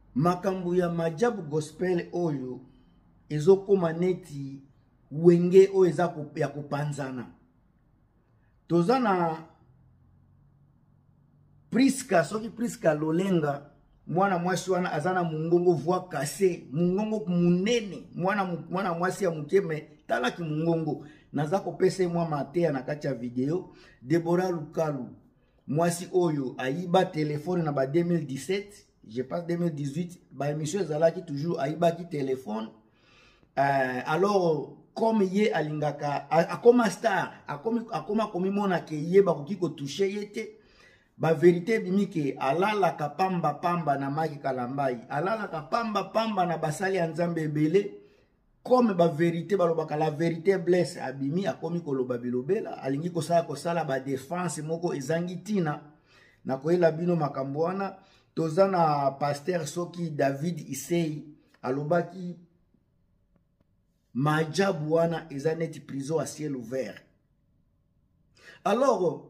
makambo ya majabu gospel oyo ezokoma neti wenge oyo eza ya kopanzana. Toza na Priska, soki Priska Lolenga, mwana mwasi wana azana mungongo voix cassé, mungongo munene, mwana mwasi ya mukeme talaki mungongo. Naza kopesa mwa matea na kati ya video. Deborah Lukalu, mwasi oyo ayiba telefone na ba 2017, je pense 2018, ba émission ezalaki toujours ayiba ki telefone. Alors comme ye alingaka akoma star, akoma komimona ke ye bakoki ko toucher yete. Ba vérité bimike alala ka pamba pamba na Maki Kalambai, alala ka pamba pamba na basali ya Nzambe ebele. Comme ba vérité balobaka la vérité blesse abimi akomi koloba bilobela alingi kosala ba défense moko ezangi tina na koyela bino makambo wana. Toza na pasteur soki David Isei alobaki majabu wana eza neti prison à ciel ouvert. Alors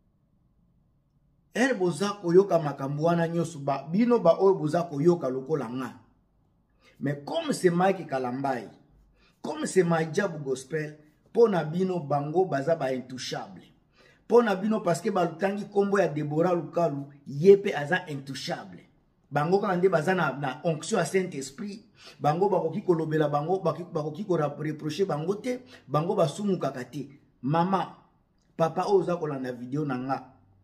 boza koyoka makambo wana nyoso ba bino ba oyo boza koyoka lokola nga. Mais comme c'est Maki Kalambai, comme c'est majabu gospel, pona bino bango baza ba intouchable. Pona bino parce que balutangi kombo ya Deborah Lukalu yepe aza intouchable. Bango kande baza na onction à Saint-Esprit, bango bakoki kolobela bango bakoki ko reprocher bango te, bango basumu kakate. Mama, papa oza kolanda video na nga.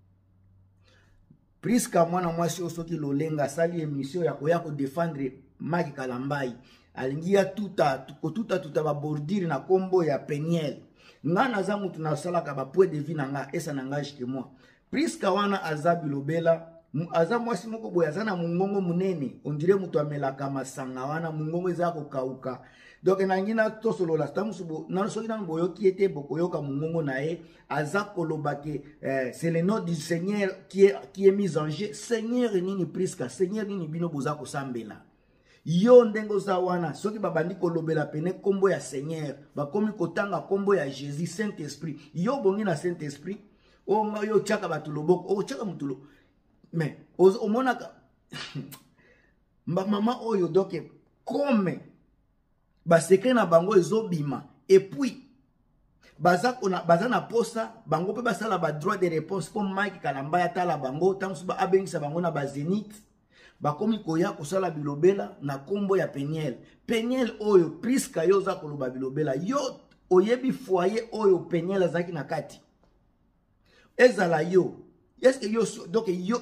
Priska mwana mwasi osoki Lolenga sali émission ya koya ko défendre Maki Kalambai. Alingia tuta ba bordure na kombo ya Peniel. Nga naza mutu na salaka ba point de vie na nga esa na nga jike moi. Priska wana azabi lobela, aza mwasi moko boya zana mungongo munene, ondire mutu amelaka masanga wana mungongo eza ko kauka. Donc nangina tosolola tamusubo na soki na boyo kiete bokoyoka mungongo na e aza kolobake c'est le nom du Seigneur qui est mis en jeu. Seigneur nini Priska, Seigneur nini bino boza ko sambela. Yo ndengo za wana soki babandi kolobela pene kombo ya Seigneur bakomi kotanga kombo ya Jésus Saint-Esprit. Yo bongi na Saint-Esprit o yo chaka batuloboko o chaka mutulo. Mais o monaka mama oyo doke comme ba secret na bango ezobima et puis baza na posa bango pe basala ba droit de réponse pour Maki Kalambai atala bango tamsuba abengisa bango na ba Zénith bakomi koya kosala bilobela na kombo ya Peniel. Peniel oyo Priska yo za koloba bilobela yo oyebi foyer oyo Peniel azaki na kati ezala yo. Est-ce que yo donc yo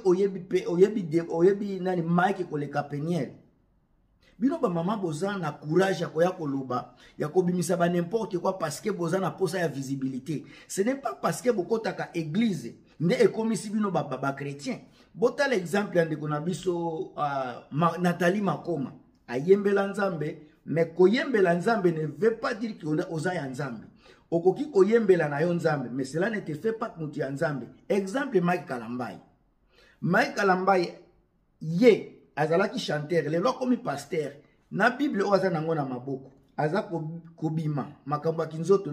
oyebi nani Maki koleka Peniel. Bino ba mama boza na courage ya koya koloba ya kobimisa ba n'importe quoi parce que boza na posa ya visibilité. Ce n'est pas parce que bokotaka église nde ekomisi bino ba chrétien. Bota l'exemple ya ndeko na biso Nathalie Makoma ayembela Nzambe, mais koyembela Nzambe ne veut pas dire que oza ya Nzambe. Okoki koyembela na yo Nzambe, mais cela ne te fait pas mutu ya Nzambe. Exemple Maki Kalambai. Maki Kalambai ye azalaki chanteur, lelo komi pasteur. Na Bible oza nango na maboko. Aza kobima makambo ya kinzoto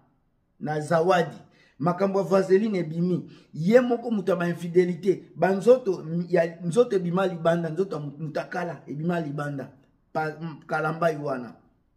na zawadi. Makambo vaseline ebimi. Ye moko muta ba infidélité. Banzoto ya nzoto ebima libanda, nzoto mutakala ebima libanda. Kalambai wana.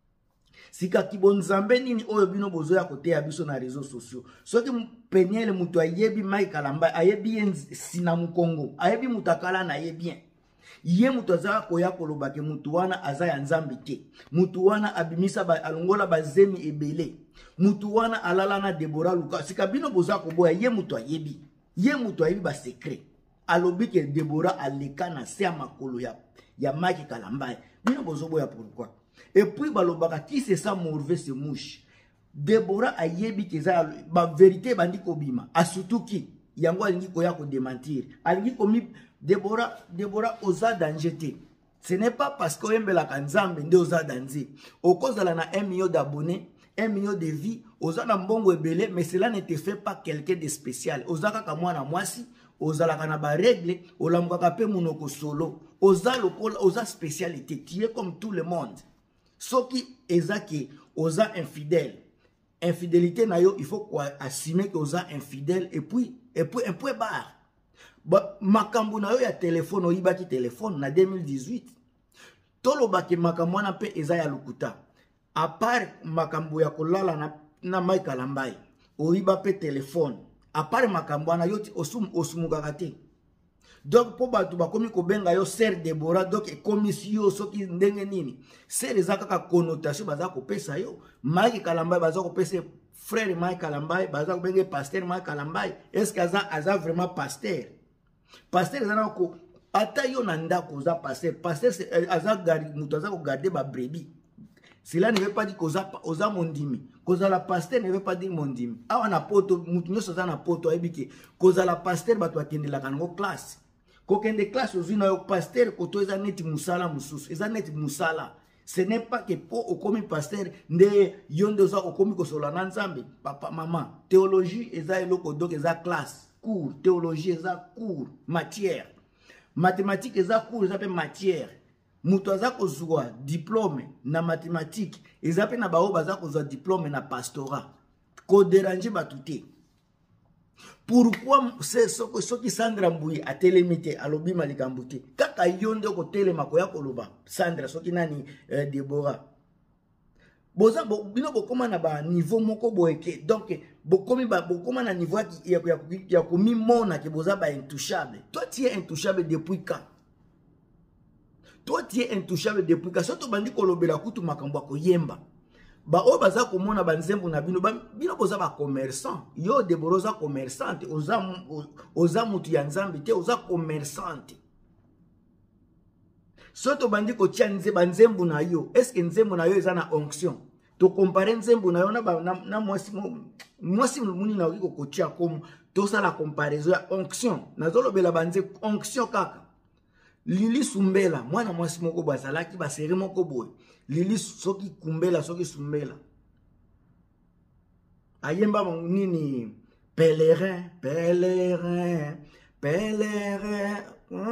Sika kibonzambe nini oyo bino bozo ya kote ya biso na réseaux sociaux. Soki Peniel mutu ayebi Maki Kalambai, ayebi sina mukongo, ayebi mutakala na yebi bien. Ye mutu aza koya kolobake mutu wana aza ya Nzambe te. Mutu wana abimisa alongola bazemi ebele. Mutu wana alala na Deborah Lukalu. Sika bino boza koboya ye mutu ayebi. Ye mutu ayebi ba secret. Alobi ke Deborah aleka na se ya makolo ya Maki Kalambai. Bino bozo boya pourquoi? Et puis balobaka qui c'est ça morve se mouche. Deborah ayebi ke za ba vérité bandi kobima. Asutuki yango alingi koya ko démentir. Alingi komi Deborah oza danger te. Ce n'est pas parce que oyembela Nzambe nde oza danger. Okozala na 1 million d'abonnés, 1 million de vies, oza na mbongo ebele, mais cela ne te fait pas quelqu'un de spécial. Oza kaka mwana mwasi, ozalaka na ba règle, olamukaka pe munoko solo. Oza lokola, oza spécialité, tu es comme tout le monde. Soki ezaki oza infidèle. Infidélité na yo, il faut assumer que oza infidèle et puis barre. Makambo na yo ya téléphone oyibaki téléphone na 2018 toloba ke makambo wana pe eza ya lokuta. À part makambo ya kolala na Mike Kalambai, oyiba pe telefone. À part makambo wana yoti osumukaka te. Donc po batu bakomi kobenga yo Sœur Deborah, donc ekomi si yo soki ndenge nini. Sœur eza kaka connotation baza kopesa yo. Mike Kalambai baza kopesa frère Mike Kalambai, baza kobenga pasteur Mike Kalambai. Est-ce que aza vraiment pasteur? Pasteur eza na ko ata yo na ndako oza pasteur. Pasteur aza mutu aza ko garder ba brebis. Cela ne veut pas dire qu'oza mondimi. Koza la pasteur ne veut pas dire mondimi. Awa na poto, mutu nyoso za na poto aibike. Koza la pasteur batu akende la kango classe. Kokende classe ozina yo pasteur koto eza neti musala mususu. Eza neti musala. Ce n'est pas que po okomi pasteur nde yonde oza okomi kosola na nzambe. Papa, maman. Théologie eza eloko donc eza classe. Cours. Théologie eza cours. Matière. Mathématique eza cours eza pe matière. Mutu aza kozwa diplôme na mathématique, ezape na bao baza kozwa diplôme na pastorat. Ko déranger batuté. Pourquoi soki Sandra Mbuyi a télémité alobi malikambuté? Kaka yonde ko telema ko ya koloba Sandra soki nani Deborah. Boza bino bokoma na ba niveau moko boyeke. Donc bokoma na niveau ya komi mona ke boza ba intouchable. Toi tu es intouchable depuis quand? Toi tu es intouchable depuis que soto bandi kolobela kutu makambo ko yemba. Ba o baza komona banzembo na bino bino boza ba commerçant. Yo Deboroza commerçante, oza mutu ya nzambe te, oza commerçante. Soto bandi ko tia banzembo na yo, est-ce que nzembo na yo eza na onction? To comparer nzembo na yo na mwasi muni na yo ko tia comme to ça la comparaison ya onction. Nazolobela banze onction kaka. Lili Sumbela, mwana mwasi moko bazalaki ba seri moko boy. Lili soki kumbela soki sumbela. Ayemba nini pèlerin, pèlerin, pèlerin.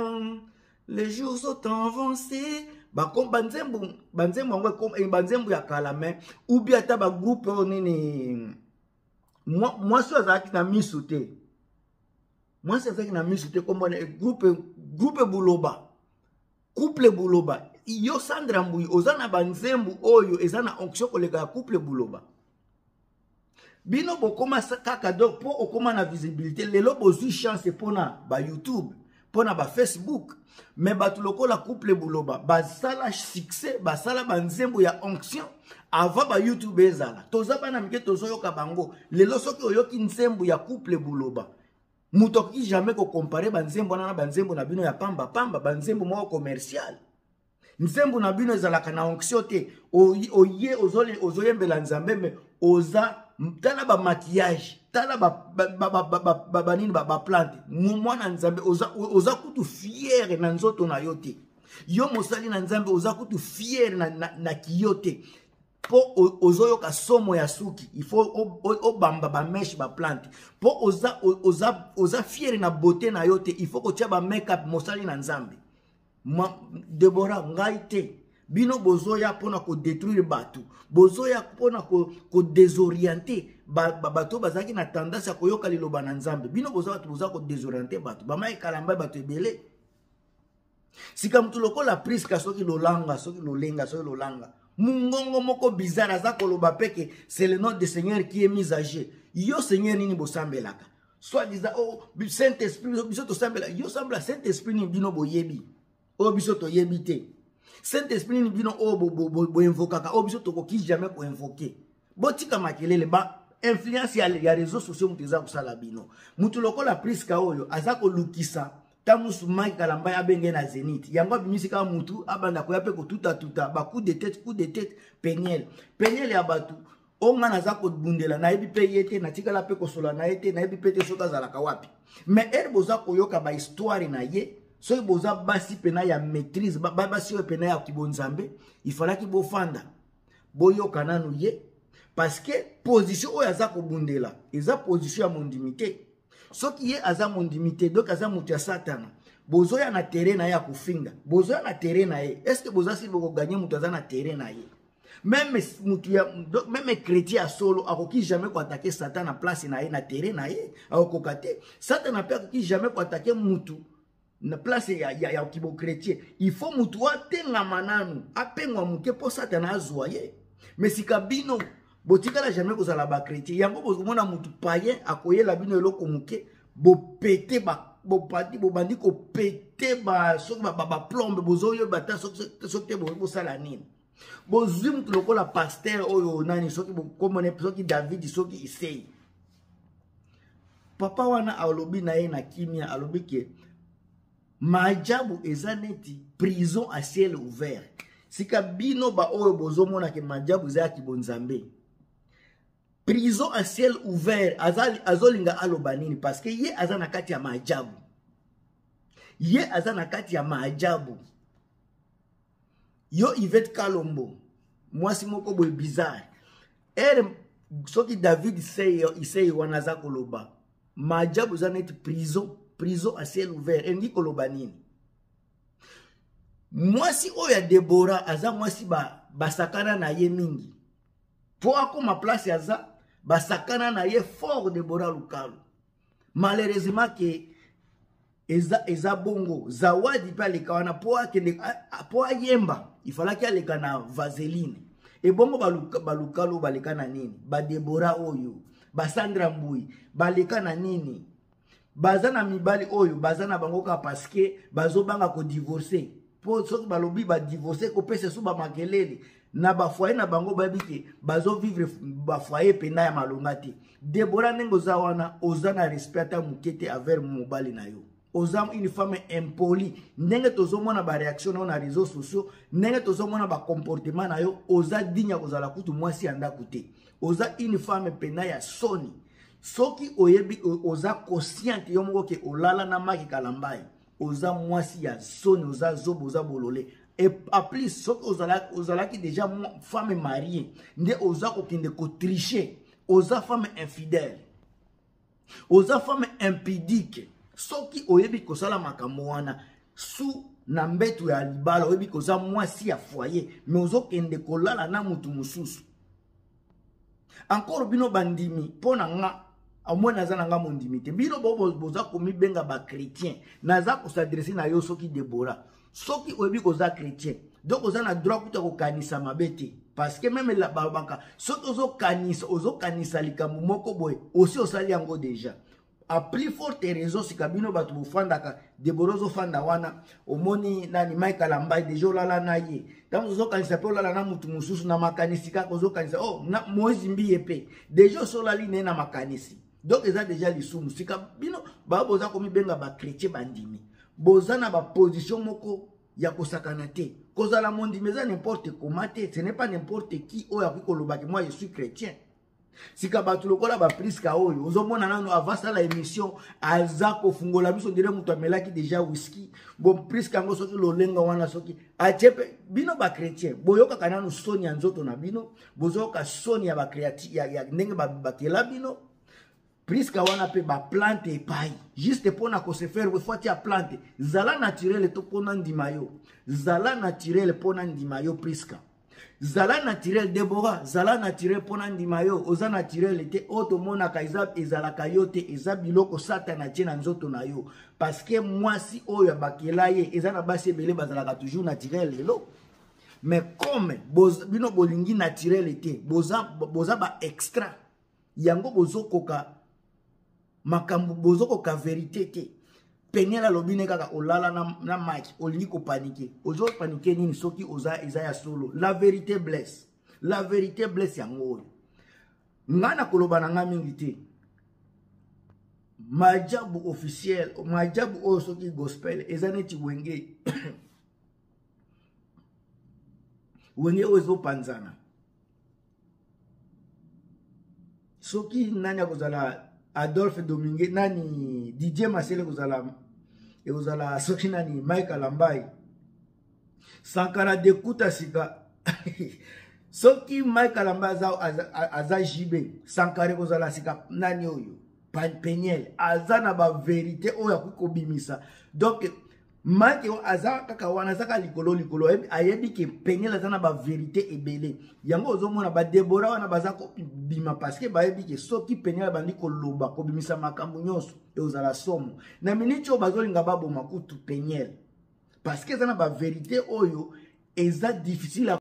Les jours sont avancés. Ba comme banzembo comme banzembo ya kalame ou bien ta ba groupe nini. Moi so azaki na misute. Moi c'est ça qui na misute comme groupe Buloba. Couple Buloba. Yo Sandra Mbuyi ozana banzembu oyo ezana onction koleka couple Buloba. Bino bokoma kaka donc po okoma na visibilité lelo bozui chance pona ba YouTube, pona ba Facebook, mais batu lokola couple Buloba basala succès, basala banzembu ya onction avant ba YouTube ezala. Toza bana mike tozoyoka bango. Lelo soki oyoki nzembu ya couple Buloba. Mutoki jamais ko comparer banzembo na banzembo na bino ya pamba banzembo mo commercial. Nzembo na bino ezalaka na onction te. Oye ozoyembela nzambe me oza tala ba maquillage, tala ba nini ba plante. Mwana nzambe oza kutu fier na nzoto na yote. Yo mosali na nzambe oza kutu fier na kiyote. Po ozoyoka somo ya suki, il faut obamba ba mesh ba plante. Po oza fier na beauté na yote, il faut ko tia ba make-up mosali na nzambe. Deborah ngai te. Bino bozoya pona ko détruire batu. Bozoya pona ko désorienter bato bazaki na tendance ya koyoka liloba na nzambe. Bino bozoya boza ko désorienter batu. Ba mai kalamba batu ebele. Sika mtu lokola priska soki lolanga, soki lolenga, soki lolanga. Mungongo moko bizarre aza koloba peke, c'est le nom de Seigneur qui est mis à jour. Yo Seigneur nini bosambelaka. Soit disant oh Saint-Esprit biso to sambela. Yo sambela Saint-Esprit ni bino boyebi. O biso to yebite. Saint-Esprit ni bino o bo invokaka. O biso to ko ki jamais ko invoquer. Botika makelele ba influence ya réseaux sociaux muteza kusala bino. Mutu lokola priska oyo aza ko lukisa. Tamusu Mike Kalambai abenge na Zenith. Yango bimisika mutu abanda ko yape ko tuta ba coup de tête Peniel ya batu onga naza ko bundela na yebi pe yete na tikala pe ko sola na yete na yebi pe te soka zalaka wapi. Mais boza ko yoka ba histoire na ye, so boza basi pena ya maîtrise basi o pena ya kibonzambe, il fallait ki bofanda. Boyoka nanu ye parce que position oyo aza ko bundela, eza position ya mondimité. Soki ye aza mondimité donc aza mutu ya satana. Bozoya na terrain na ya kufinga. Bozoya na terrain na ye. Est-ce que boza si boko gagner mutu aza na terrain na ye? Même mutu ya même chrétien solo akoki jamais ko attaquer Satan na place na ye na terrain na ye. Akokate. Satan na pe akoki jamais ko attaquer mutu na place ya kibo chrétien il faut mutu atenga mananu apengwa muke po satana azwa ye mais sika bino botikala jamais kozala ba chrétien yango bozomona mutu païen akoyela bino eloko muke bopete bopati bobandi kopete soki baplombe bozoyeba ta soki te bosala nini bozwi mutu lokola pasteur oyo nani soki bokomone soki David soki Isei papa wana alobi na ye na kimia alobi ke maajabu eza neti prison à ciel ouvert sika bino ba oyo bozomona ke maajabu eza ya kibonzambe prison à ciel ouvert azolinga aloba nini parce que ye aza na kati ya maajabu ye aza na kati ya maajabu yo Yvette Kalombo mwasi moko boye bizarre soki David Isei wana aza koloba maajabu eza neti prison à ciel ouvert endi koloba nini mwasi oyo ya Deborah aza mwasi basakana na ye mingi po akoma place aza basakana na ye fort Deborah Lukalu malheureusement ke eza bongo zawadi pe aleka wana po ayemba ifalaki aleka na vaseline ebongo balukalu baleka na nini Deborah oyo Sandra Mbui baleka na nini baza na mibali oyo baza na bango ka parce que bazobanga ko divorcer po soki balobi ba divorcer ko pese so ba makelele na ba foyer na bango babike bazo vivre ba foyer pena ya malonga te Deborah nengo za wana oza na respect ta mukete avec mobali na yo oza une femme impolie ndenge tozomona ba réaction na réseaux sociaux ndenge tozomona ba comportement na yo oza dinya kozala kutu mwasi anda kute oza une femme pena ya soni soki oyebi oza conscient yo moko ke olala na maki kalambai oza mwasi ya soni oza zobo oza bolole et en plus soki ozalaki déjà femme mariée nde oza kokende ko tricher oza femme infidèle oza femme impudique soki oyebi kosala makambo wana su na mbetu ya libala oyebi koza mwasi ya foyer mais ozokende kolala na mutu mususu encore bino bandimi pona nga amwe naza nanga mondimi te bino boza komi benga ba chrétien naza ko s'adresser na yo soki Deborah soki oyebi koza chrétien donc oza na droit kuta ko kanisa mabete parce que même la babaka soki ozokanisa likambo moko boye aussi osali yango déjà a plus forte raison si kabino batu bofandaka Deborah fanda wana omoni nani Michael Ambai déjà lala na ye tango ozokanisa pe lala na mutu mususu na makanisi kaka ozokanisa oh na Moïse Mbiye pe déjà solali ne na makanisi donc eza déjà lisumu si kabino boza komi benga ba chrétien bandimi boza na ba position moko ya kosakana te kozala mondimi eza n'importe comment te ce n'est pas n'importe qui oyo akikoloba ke moi je suis chrétien sika batu lokola ba Priska oyo ozomona nano avasa la émission aza kofungola biso ndire mutu amelaki déjà whisky bon Priska ngo soki lolenga wana soki achepe bino ba chrétien boyoka kanano soni ya nzoto na bino bozoka soni ya ba créatif ya ndenge bakela bino Priska wana pe ba plante epai juste pona ko se faire fois ya plante zala naturel to pona ndima yo zala naturel pona ndima yo Priska zala naturel Deborah zala naturel pona ndima yo oza naturel te otomona ka ezala kayote eza biloko satana tie na nzoto na yo parce que mwasi oyo bakela ye eza na basi ebele bazalaka toujours naturel lelo mais comme bino bolingi naturel te boza ba extra yango bozokoka makambo bozokoka vérité te penyela lobine kaka olala na maki olingi ko paniquer ozo paniquer nini soki oza ya solo la vérité blesse yango ngana koloba na nga mingi te majabu officiel majabu o soki gospel ezaneti wenge wenge ozo panzana soki nani akozala Adolphe Domingue nani DJ Masele kozala soki nani Michael Ambai Sankara dekuta sika soki Michael Ambai aza jibe Sankara kozala sika nani oyo Peniel aza na ba vérité oyo akukobimisa donc Mike aza kaka wana zaka likolo ayebi ke Peniel azana ba vérité ebele yango ozomona ba Deborah wana bazako bima parce que bayebi ke soki Peniel bandi ko loba ko bimisa makambo nyonso e ozala somo na miniti o bazolinga babo makutu Peniel parce que azana ba vérité oyo eza difficile